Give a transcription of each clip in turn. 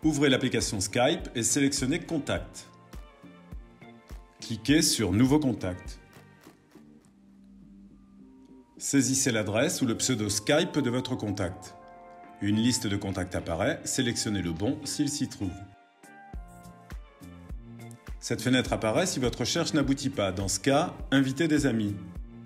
Ouvrez l'application Skype et sélectionnez Contact. Cliquez sur Nouveau contact. Saisissez l'adresse ou le pseudo Skype de votre contact. Une liste de contacts apparaît, sélectionnez le bon s'il s'y trouve. Cette fenêtre apparaît si votre recherche n'aboutit pas. Dans ce cas, invitez des amis.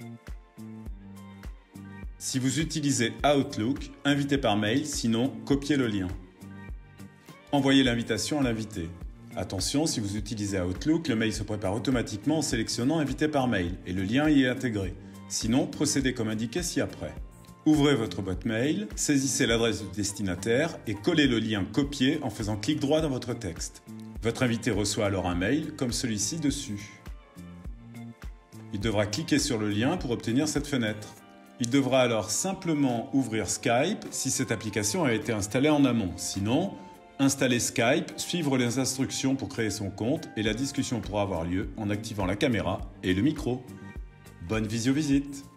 Si vous utilisez Outlook, invitez par mail, sinon copiez le lien. Envoyez l'invitation à l'invité. Attention, si vous utilisez Outlook, le mail se prépare automatiquement en sélectionnant Inviter par mail et le lien y est intégré. Sinon, procédez comme indiqué ci-après. Ouvrez votre boîte mail, saisissez l'adresse du destinataire et collez le lien copié en faisant clic droit dans votre texte. Votre invité reçoit alors un mail comme celui-ci dessus. Il devra cliquer sur le lien pour obtenir cette fenêtre. Il devra alors simplement ouvrir Skype si cette application a été installée en amont. Sinon, installer Skype, suivre les instructions pour créer son compte et la discussion pourra avoir lieu en activant la caméra et le micro. Bonne visio-visite!